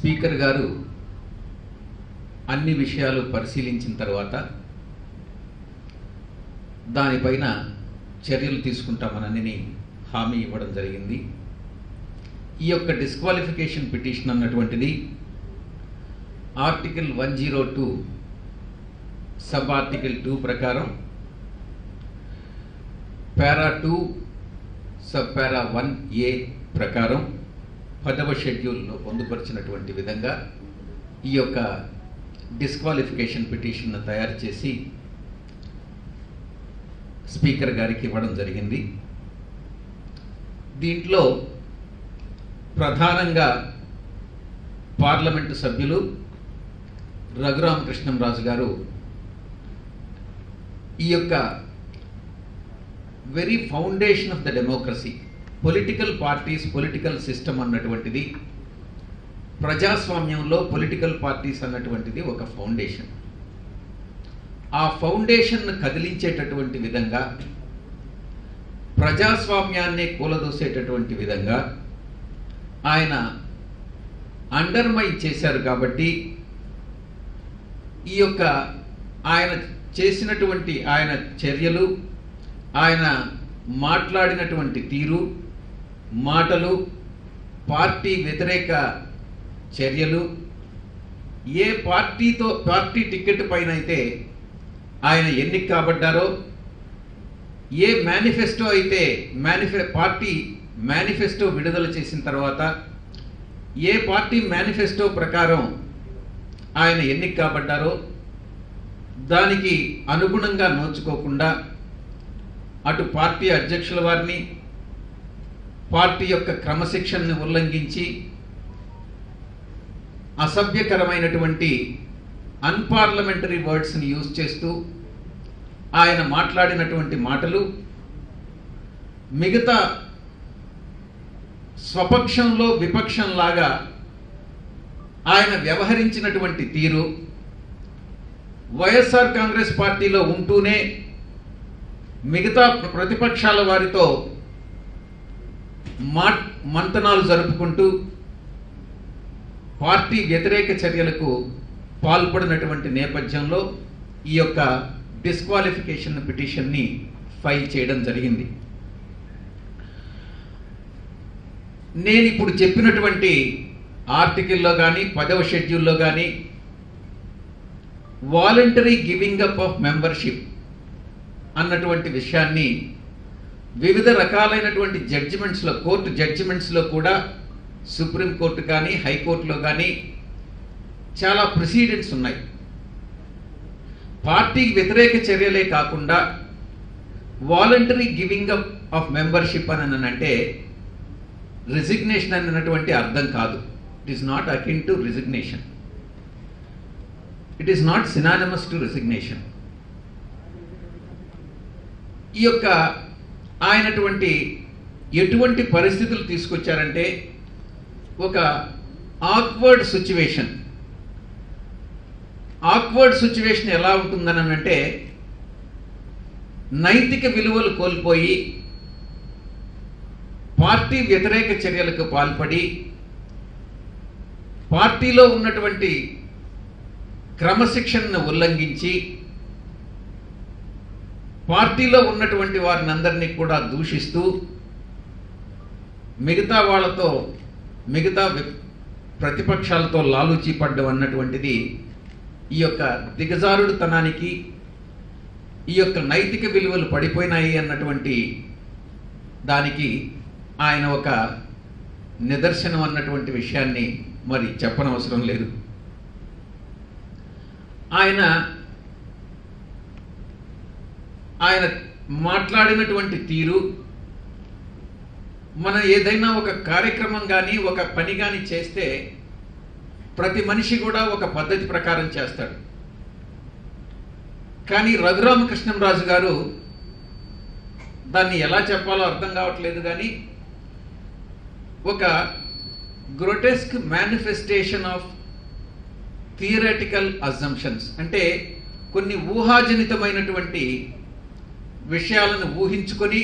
Speaker గారు అన్ని విషయాలు పరిశీలించిన తర్వాత దానిపైన చర్యలు తీసుకుంటామనని హామీ ఇవ్వడం జరిగింది. ఈ యొక్క డిస్క్వాలిఫికేషన్ పిటిషన్ అన్నటువంటిది ఆర్టికల్ 102 సబ్ ఆర్టికల్ 2 ప్రకారం పారా 2 సబ్ పారా 1A ప్రకారం 10వ షెడ్యూల్లో పొందుపరిచినటువంటి విధంగా ఈ యొక్క డిస్క్వాలిఫికేషన్ పిటిషన్ను తయారు చేసి స్పీకర్ గారికి ఇవ్వడం జరిగింది. దీంట్లో ప్రధానంగా పార్లమెంటు సభ్యులు రఘురామకృష్ణంరాజు గారు ఈ యొక్క very foundation of the democracy, political parties, political system అన్నటువంటిది, ప్రజాస్వామ్యంలో పొలిటికల్ పార్టీస్ అన్నటువంటిది ఒక ఫౌండేషన్. ఆ ఫౌండేషన్ను కదిలించేటటువంటి విధంగా, ప్రజాస్వామ్యాన్ని కూలదోసేటటువంటి విధంగా ఆయన అండర్మైన్ చేశారు. కాబట్టి ఈ యొక్క ఆయన చేసినటువంటి ఆయన చర్యలు, ఆయన మాట్లాడినటువంటి తీరు, మాటలు, పార్టీ వ్యతిరేక చర్యలు, ఏ పార్టీ టికెట్ పైన అయితే ఆయన ఎన్నిక కాబడ్డారో, ఏ మేనిఫెస్టో అయితే పార్టీ మేనిఫెస్టో విడుదల చేసిన తర్వాత ఏ పార్టీ మేనిఫెస్టో ప్రకారం ఆయన ఎన్నిక కాబడ్డారో దానికి అనుగుణంగా నోచుకోకుండా అటు పార్టీ అధ్యక్షుల వారిని, పార్టీ యొక్క క్రమశిక్షణని ఉల్లంఘించి అసభ్యకరమైనటువంటి అన్పార్లమెంటరీ వర్డ్స్ని యూజ్ చేస్తూ ఆయన మాట్లాడినటువంటి మాటలు, మిగతా స్వపక్షంలో విపక్షంలాగా ఆయన వ్యవహరించినటువంటి తీరు, వైఎస్ఆర్ కాంగ్రెస్ పార్టీలో ఉంటూనే మిగతా ప్రతిపక్షాల వారితో మంతనాలు జరుపుకుంటూ పార్టీ వ్యతిరేక చర్యలకు పాల్పడినటువంటి నేపథ్యంలో ఈ యొక్క డిస్క్వాలిఫికేషన్ పిటిషన్ని ఫైల్ చేయడం జరిగింది. నేను ఇప్పుడు చెప్పినటువంటి ఆర్టికల్లో కానీ 10వ షెడ్యూల్లో కానీ voluntary giving up of membership అన్నటువంటి విషయాన్ని వివిధ రకాలైనటువంటి జడ్జిమెంట్స్లో, కోర్టు జడ్జిమెంట్స్లో కూడా, సుప్రీంకోర్టు కానీ హైకోర్టులో కానీ చాలా ప్రెసిడెంట్స్ ఉన్నాయి. పార్టీకి వ్యతిరేక చర్యలే కాకుండా voluntary giving up of membership అని అంటే రిజిగ్నేషన్ అన్నటువంటి అర్థం కాదు. It is not akin to resignation, it is not synonymous to resignation. ఈ యొక్క ఆయనటువంటి ఎటువంటి పరిస్థితులు తీసుకొచ్చారంటే ఒక ఆక్వర్డ్ సిచ్యువేషన్ ఎలా ఉంటుందని అంటే నైతిక విలువలు కోల్పోయి పార్టీ వ్యతిరేక చర్యలకు పాల్పడి పార్టీలో ఉన్నటువంటి క్రమశిక్షణను ఉల్లంఘించి పార్టీలో ఉన్నటువంటి వారిని అందరినీ కూడా దూషిస్తూ మిగతా ప్రతిపక్షాలతో లాలూచీ పడ్డం అన్నటువంటిది ఈ యొక్క దిగజారుడుతనానికి, ఈ యొక్క నైతిక విలువలు పడిపోయినాయి అన్నటువంటి దానికి ఆయన ఒక నిదర్శనం అన్నటువంటి విషయాన్ని మరి చెప్పనవసరం లేదు. ఆయన మాట్లాడినటువంటి తీరు, మనం ఏదైనా ఒక కార్యక్రమం కానీ ఒక పని కానీ చేస్తే ప్రతి మనిషి కూడా ఒక పద్ధతి ప్రకారం చేస్తాడు. కానీ రఘురామకృష్ణంరాజు గారు దాన్ని ఎలా చెప్పాలో అర్థం కావట్లేదు. కానీ ఒక grotesque manifestation of theoretical assumptions, అంటే కొన్ని ఊహాజనితమైనటువంటి విషయాలను ఊహించుకొని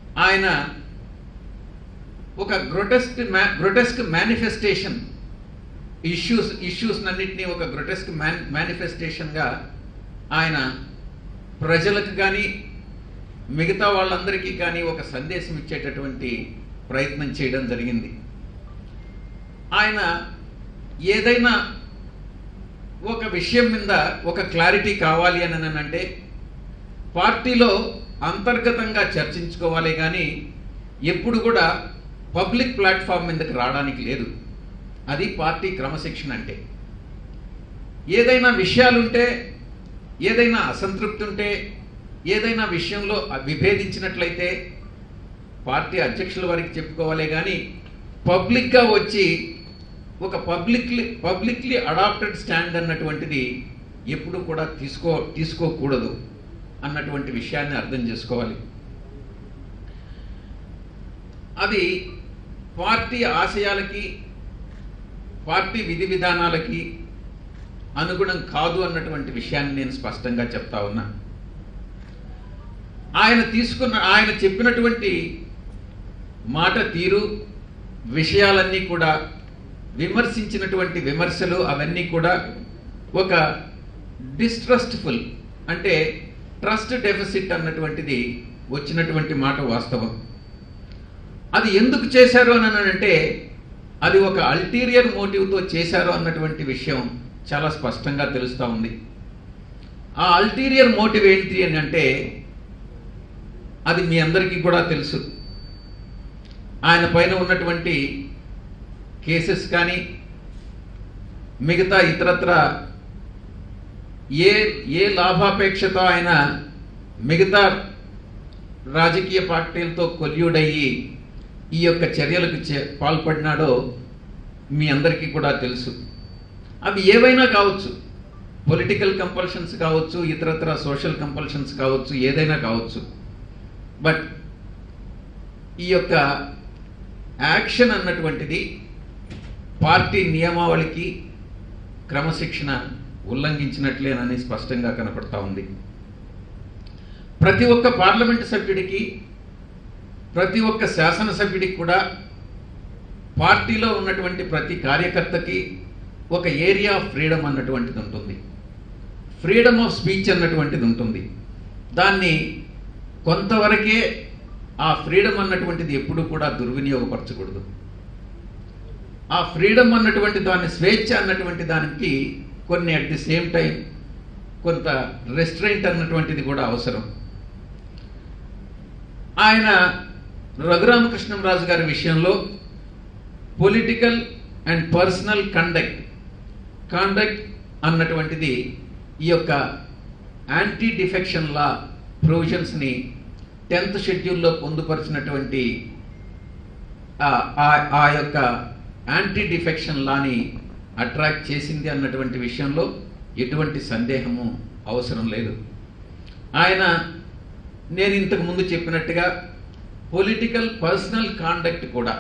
ఆయన ఒక గ్రోటెస్క్ మేనిఫెస్టేషన్ ఇష్యూస్నన్నింటినీ ఒక గ్రొటెస్క్ మేనిఫెస్టేషన్గా ఆయన ప్రజలకు కానీ మిగతా వాళ్ళందరికీ కానీ ఒక సందేశం ఇచ్చేటటువంటి ప్రయత్నం చేయడం జరిగింది. ఆయన ఏదైనా ఒక విషయం మీద ఒక క్లారిటీ కావాలి అని అంటే పార్టీలో అంతర్గతంగా చర్చించుకోవాలి, కానీ ఎప్పుడు కూడా పబ్లిక్ ప్లాట్ఫామ్ మీదకి రావడానికి లేదు. అది పార్టీ క్రమశిక్షణ అంటే. ఏదైనా విషయాలుంటే, ఏదైనా అసంతృప్తి ఉంటే, ఏదైనా విషయంలో విభేదించినట్లయితే పార్టీ అధ్యక్షుల వారికి చెప్పుకోవాలి, కానీ పబ్లిక్గా వచ్చి ఒక పబ్లిక్లీ అడాప్టెడ్ స్టాండ్ అన్నటువంటిది ఎప్పుడు కూడా తీసుకోకూడదు అన్నటువంటి విషయాన్ని అర్థం చేసుకోవాలి. అది పార్టీ ఆశయాలకి, పార్టీ విధి విధానాలకి అనుగుణం కాదు అన్నటువంటి విషయాన్ని నేను స్పష్టంగా చెప్తా ఉన్నా. ఆయన చెప్పినటువంటి మాట తీరు, విషయాలన్నీ కూడా, విమర్శించినటువంటి విమర్శలు అవన్నీ కూడా ఒక డిస్ట్రస్ట్ఫుల్, అంటే ట్రస్ట్ డెఫిసిట్ అన్నటువంటిది వచ్చినటువంటి మాట వాస్తవం. అది ఎందుకు చేశారు అని అంటే అది ఒక అల్టీరియర్ మోటివ్తో చేశారు అన్నటువంటి విషయం చాలా స్పష్టంగా తెలుస్తూ ఉంది. ఆ అల్టీరియర్ మోటివ్ ఏంటి అని అంటే అది మీ అందరికీ కూడా తెలుసు. ఆయన పైన ఉన్నటువంటి కేసెస్ కానీ, మిగతా ఇతరత్ర ఏ లాభాపేక్షతో ఆయన మిగతా రాజకీయ పార్టీలతో కొల్యూడయ్యి ఈ యొక్క చర్యలకు పాల్పడినాడో మీ అందరికీ కూడా తెలుసు. అవి ఏవైనా కావచ్చు, పొలిటికల్ కంపల్షన్స్ కావచ్చు, ఇతరత్ర సోషల్ కంపల్షన్స్ కావచ్చు, ఏదైనా కావచ్చు. బట్ ఈ యొక్క యాక్షన్ అన్నటువంటిది పార్టీ నియమావళికి, క్రమశిక్షణ ఉల్లంఘించినట్లేనని స్పష్టంగా కనపడతా ఉంది. ప్రతి ఒక్క పార్లమెంటు సభ్యుడికి, ప్రతి ఒక్క శాసనసభ్యుడికి కూడా పార్టీలో ఉన్నటువంటి ప్రతి కార్యకర్తకి ఒక ఏరియా ఆఫ్ ఫ్రీడమ్ అన్నటువంటిది ఉంటుంది. ఫ్రీడమ్ ఆఫ్ స్పీచ్ అన్నటువంటిది ఉంటుంది. దాన్ని కొంతవరకే ఆ ఫ్రీడమ్ అన్నటువంటిది ఎప్పుడు కూడా దుర్వినియోగపరచకూడదు. ఆ ఫ్రీడమ్ అన్నటువంటి దాన్ని, స్వేచ్ఛ అన్నటువంటి దానికి కొన్ని అట్ ది సేమ్ టైం కొంత రెస్ట్రైంట్ అన్నటువంటిది కూడా అవసరం. ఆయన రఘురామకృష్ణంరాజు గారి విషయంలో పొలిటికల్ అండ్ పర్సనల్ కాండక్ట్ అన్నటువంటిది ఈ యొక్క యాంటీ డిఫెక్షన్ లా ప్రొవిజన్స్ని 10th షెడ్యూల్లో పొందుపరిచినటువంటి ఆ యొక్క యాంటీ డిఫెక్షన్ లాని అట్రాక్ట్ చేసింది అన్నటువంటి విషయంలో ఎటువంటి సందేహము అవసరం లేదు. నేను ఇంతకు ముందు చెప్పినట్టుగా పొలిటికల్ పర్సనల్ కాండక్ట్ కూడా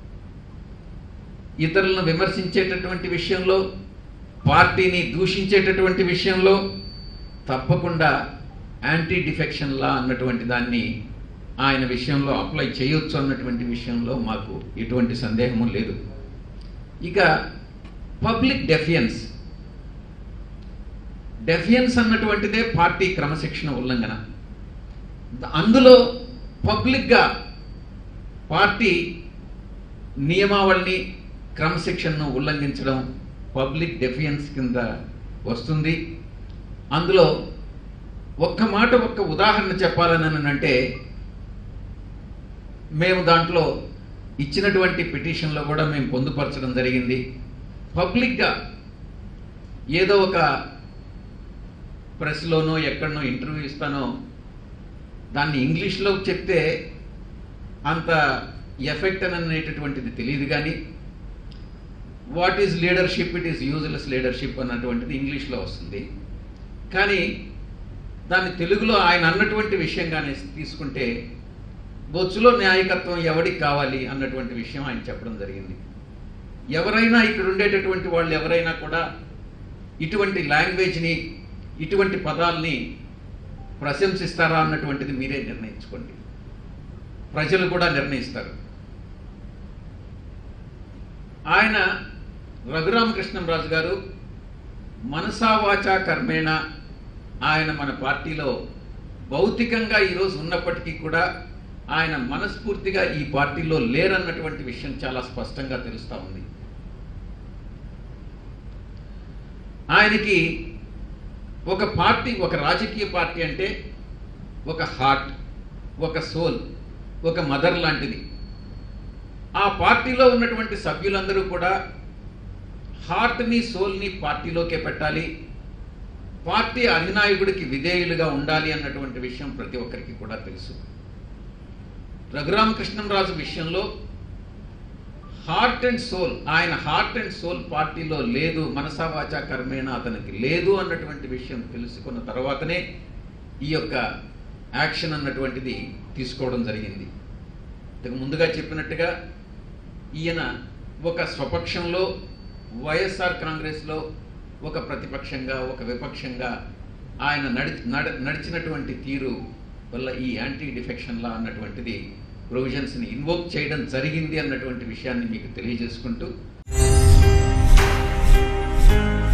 ఇతరులను విమర్శించేటటువంటి విషయంలో, పార్టీని దూషించేటటువంటి విషయంలో తప్పకుండా యాంటీ డిఫెక్షన్ లా అన్నటువంటి దాన్ని ఆయన విషయంలో అప్లై చేయొచ్చు అన్నటువంటి విషయంలో మాకు ఎటువంటి సందేహము లేదు. ఇక పబ్లిక్ డెఫియన్స్ అన్నటువంటిదే పార్టీ క్రమశిక్షణ ఉల్లంఘన. అందులో పబ్లిక్గా పార్టీ నియమావళిని, క్రమశిక్షణను ఉల్లంఘించడం పబ్లిక్ డెఫియన్స్ కింద వస్తుంది. అందులో ఒక్క ఉదాహరణ చెప్పాలని అంటే మేము దాంట్లో ఇచ్చినటువంటి పిటిషన్లో కూడా మేము పొందుపరచడం జరిగింది. పబ్లిక్గా ఏదో ఒక ప్రెస్లోనో ఎక్కడనో ఇంటర్వ్యూ ఇస్తానో దాన్ని ఇంగ్లీష్లో చెప్తే అంత ఎఫెక్ట్ అనేటటువంటిది తెలియదు, కానీ what is leadership, it is useless leadership అన్నటువంటిది ఇంగ్లీష్లో వస్తుంది. కానీ దాన్ని తెలుగులో ఆయన అన్నటువంటి విషయంగానే తీసుకుంటే బొచ్చులో న్యాయకత్వం ఎవరికి కావాలి అన్నటువంటి విషయం ఆయన చెప్పడం జరిగింది. ఎవరైనా ఇక్కడ ఉండేటటువంటి వాళ్ళు ఎవరైనా కూడా ఇటువంటి లాంగ్వేజ్ని, ఇటువంటి పదాలని ప్రశంసిస్తారా అన్నటువంటిది మీరే నిర్ణయించుకోండి. ప్రజలు కూడా నిర్ణయిస్తారు. ఆయన రఘురామకృష్ణంరాజు గారు మనసా వాచా కర్మేణ ఆయన మన పార్టీలో భౌతికంగా ఈరోజు ఉన్నప్పటికీ కూడా ఆయన మనస్ఫూర్తిగా ఈ పార్టీలో లేరన్నటువంటి విషయం చాలా స్పష్టంగా తెలుస్తూ ఉంది. ఆయనకి ఒక పార్టీ, ఒక రాజకీయ పార్టీ అంటే ఒక హార్ట్, ఒక సోల్, ఒక మదర్ లాంటిది. ఆ పార్టీలో ఉన్నటువంటి సభ్యులందరూ కూడా హార్ట్ని, సోల్ని పార్టీలోకే పెట్టాలి, పార్టీ అధినాయకుడికి విధేయులుగా ఉండాలి అన్నటువంటి విషయం ప్రతి ఒక్కరికి కూడా తెలుసు. రఘురామకృష్ణంరాజు విషయంలో హార్ట్ అండ్ సోల్, ఆయన హార్ట్ అండ్ సోల్ పార్టీలో లేదు, మనసా వాచా కర్మేణ అతనికి లేదు అన్నటువంటి విషయం తెలుసుకున్న తర్వాతనే ఈ యొక్క యాక్షన్ అన్నటువంటిది తీసుకోవడం జరిగింది. ఇంతకు ముందుగా చెప్పినట్టుగా ఈయన ఒక స్వపక్షంలో వైఎస్ఆర్ కాంగ్రెస్లో ఒక ప్రతిపక్షంగా, ఒక విపక్షంగా ఆయన నడిచినటువంటి తీరు వల్ల ఈ యాంటీ డిఫెక్షన్ లా అన్నటువంటిది ప్రొవిజన్స్ని ఇన్వోక్ చేయడం జరిగింది అన్నటువంటి విషయాన్ని మీకు తెలియజేసుకుంటూ